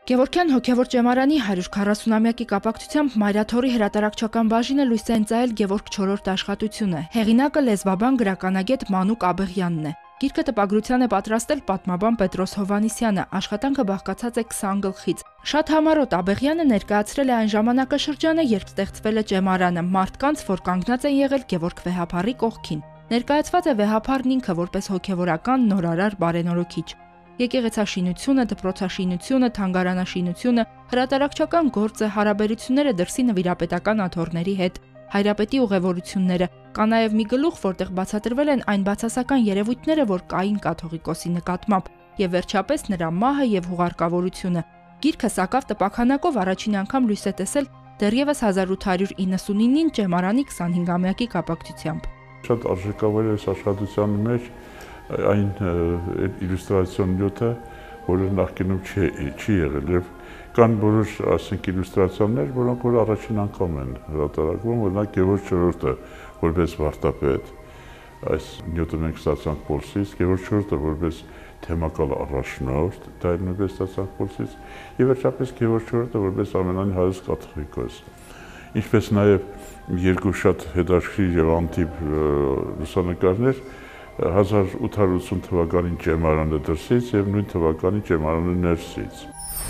Գևորգյան հոգևոր ճեմարանի 140-ամյակի կապակցությամբ Մայրաթորի հրատարակչական բաժինը լույս է ընծայել Գևորգ 4-րդ աշխատությունը։ Հեղինակը լեզվաբան գրականագետ Մանուկ Աբեղյանն է։ Գիրքը տպագրության է պատրաստել պատմաբան Պետրոս Հովհաննիսյանը, աշխատանքը բաղկացած է 20 գլխից։ Շատ համառոտ Աբեղյանը ներկայացրել է այն ժամանակաշրջանը, երբ ստեղծվել է ճեմարանը, մարդկանց, որ կանգնած են եղել Գևորգ Վեհափառի կողքին։ Ներկայացված է Վեհափառն ինքը որպես հոգևորական նորարար բարենորոքիչ։ Եկեղեցաշինությունը, դպրոցաշինությունը, թանգարանաշինությունը, հրատարակչական գործը, հարաբերությունները դրսի նվիրապետական աթոռների հետ, հայրապետի ուղևորությունները, կա նաև մի գլուխ, որտեղ բացատրվել են այն բացասական երևույթները, որ կային կաթողիկոսի նկատմամբ, եւ վերջապես նրա մահը եւ հուղարկավորությունը։ Գիրքը սակավ տպաքանակով առաջին անգամ լույս է տեսել դեռևս 1899-ին ճեմարանի 25-ամյակի կապակցությամբ։ Շատ արժեքավոր է աշխատության մեջ այն իլյուստրացիոն նյութը, որը նախկինում չի եղել, եւ կան որոշ իլյուստրացիաներ, որոնք որ առաջին անգամ են հրատարակվում, օրինակ Գևորգ 4-ը որպես վարդապետ, այս նյութը մենք ստացանք Պոլսից, Գևորգ 4-ը որպես թեմակալ առաջնորդ, դա էլ նույնպես ստացանք Պոլսից, եւ վերջապես Գևորգ 4-ը որպես ամենայն հայոց կաթողիկոս։ Ինչպես նաեւ երկու շատ հետաքրքիր եւ անտիպ լուսանկարներ 1880 թվականին ճեմարանը դրսից եւ նույն թվականին ճեմարանը ներսից։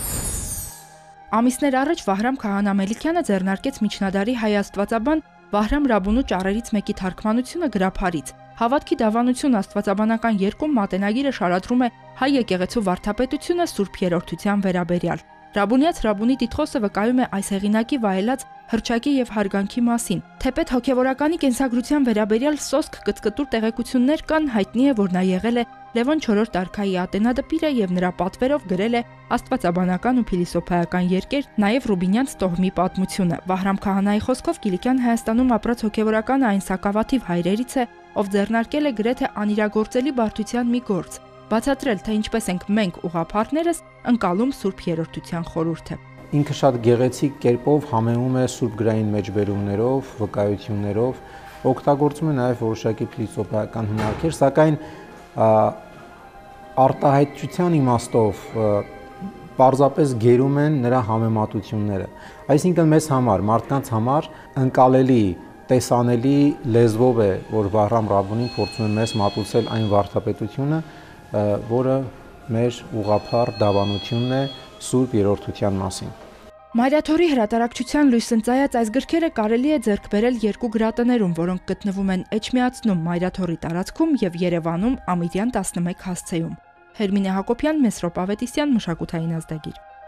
Ամիսներ առաջ Վահրամ Քահանա Մելիքյանը ձեռնարկեց միջնադարի հայ աստվածաբան Վահրամ Ռաբունու ճառերից մեկի թարգմանությունը գրափարից։ Հավատքի դավանություն աստվածաբանական երկում մատենագիրը շարադրում է հայ եկեղեցու վարդապետությունը Սուրբ Երրորդության վերաբերյալ։ Ռաբունյաց Ռաբունի տիտղոսը վկայում է այս հեղինակի վայելած հռչակի եւ հարգանքի մասին։ Թեպետ հոգևորականի կենսագրության վերաբերյալ սոսկ կտկտուր տեղեկություններ կան, հայտնի է, որ նա եղել է Լևոն 4-րդ արքայի ատենադպիրը եւ նրա պատվերով գրել է աստվածաբանական ու փիլիսոփայական երկեր, նաեւ Ռուբինյանց տոհմի պատմությունը։ Վահրամ Քահանայի խոսքով Կիլիկյան Հայաստանում ապրած հոգևորականը այն սակավաթիվ հայրերից է, ով ձեռնարկել է գրեթե անիրագործելի բարդության մի գործ, բացատրել, թե ինչպես ենք մենք ուղղափառներս ընկալում Սուրբ Երրորդության խորհուրդը։ Ինքը շատ գեղեցիկ կերպով համեմում է սուրբ գրային մեջբերումներով, վկայություններով, օգտագործում է նաև որոշակի փիլիսոփայական հնարքեր, սակայն արտահայտչության իմաստով պարզապես գերում են նրա համեմատությունները։ Այսինքն մեզ համար, մարդկանց համար ընկալելի, տեսանելի լեզվով է, որ Վահրամ Ռաբունին փորձում է մեզ մատուցել այն վարդապետությունը, որը մեր ուղղափառ դավանությունն է Սուրբ Երրորդության մասին։ Մայրաթորի հրատարակչության լույս ընծայած այս գրքերը կարելի է ձեռք բերել երկու գրատներում, որոնք գտնվում են Էջմիածնում Մայրաթորի տարածքում եւ Երևանում Ամիրյան 11 հասցեում։ Հերմինե Հակոբյան, Մեսրոպ Ավետիսյան, Մշակութային ազդագիր։